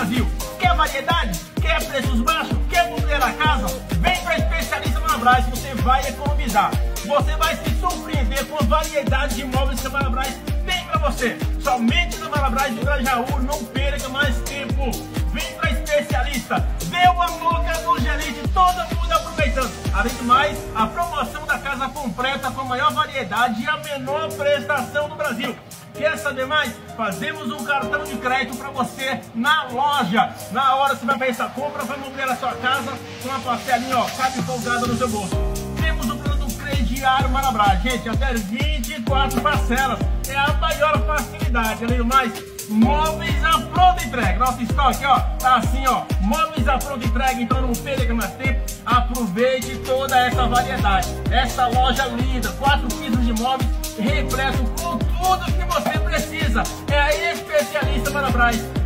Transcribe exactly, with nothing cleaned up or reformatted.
Brasil. Quer variedade? Quer preços baixos? Quer mobiliar a casa? Vem para Especialista Marabras, você vai economizar. Você vai se surpreender com a variedade de imóveis que a Marabras tem para você. Somente na Marabras do Grajaú, não perca mais tempo. Vem para Especialista, deu a boca do gerente, todo mundo aproveitando. Além do mais, a promoção da casa completa com a maior variedade e a menor prestação do Brasil. Quer saber mais? Fazemos um cartão de crédito para você na loja. Na hora você vai fazer essa compra, vai mobiliar a sua casa com uma parcelinha, ó, cabe folgada no seu bolso. Temos o plano crediário Marabras, gente, até vinte e quatro parcelas. É a maior facilidade. Além do mais, móveis à pronta entrega. Nosso estoque, ó, tá assim, ó, móveis à pronta entrega, então não perca mais tempo. Aproveite toda essa variedade. Essa loja linda, quatro pisos de móveis, repleto com tudo que você precisa. É a Especialista Marabras.